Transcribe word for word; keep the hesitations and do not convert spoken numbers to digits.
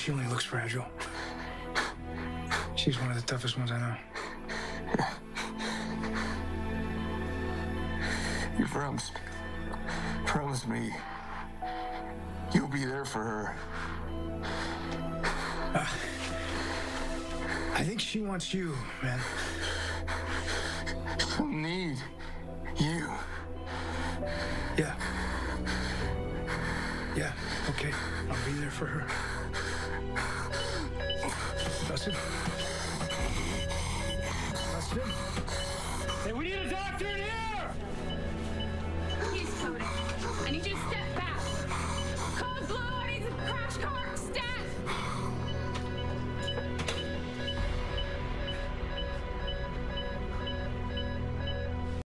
she only looks fragile. She's one of the toughest ones I know. You promised, promise me you'll be there for her. Uh, I think she wants you, man. She'll need you. Yeah. Yeah, okay. I'll be there for her. Dustin? Dustin? Hey, we need a doctor in here!